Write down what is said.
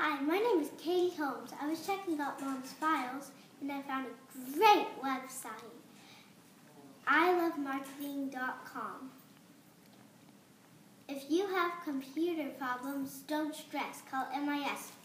Hi, my name is Katie Holmes. I was checking out Mom's files and I found a great website, ilovemarketing.com. If you have computer problems, don't stress. Call MIS